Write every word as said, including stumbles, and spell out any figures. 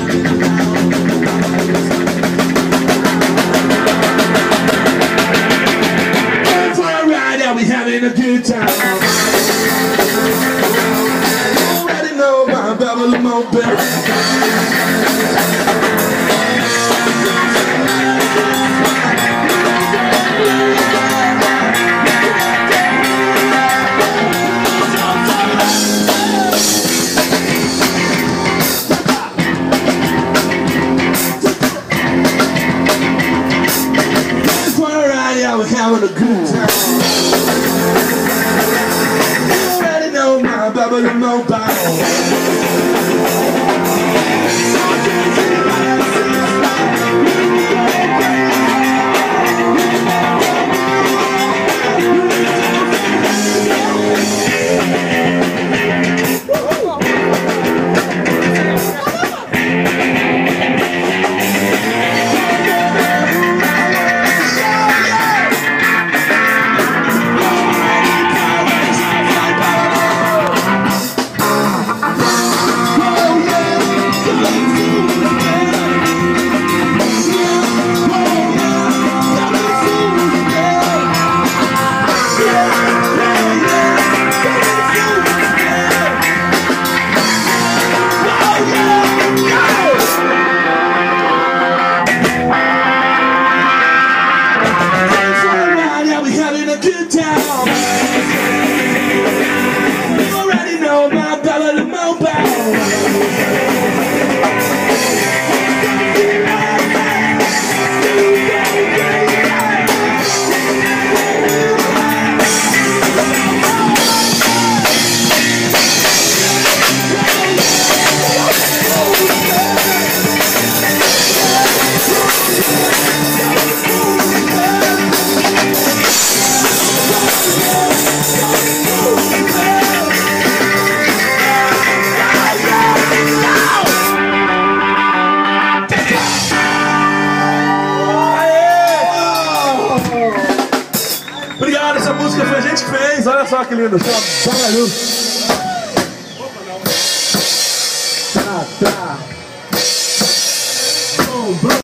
We having a good time. You already know about Babylon Mobile. Just wanna ride, yeah, we're having a good time. Babylon Mobile. Good time. You already know my Babylon Mobile. Obrigado, essa música foi a gente que fez, olha só que lindo. Trabalhou. Tá, tá.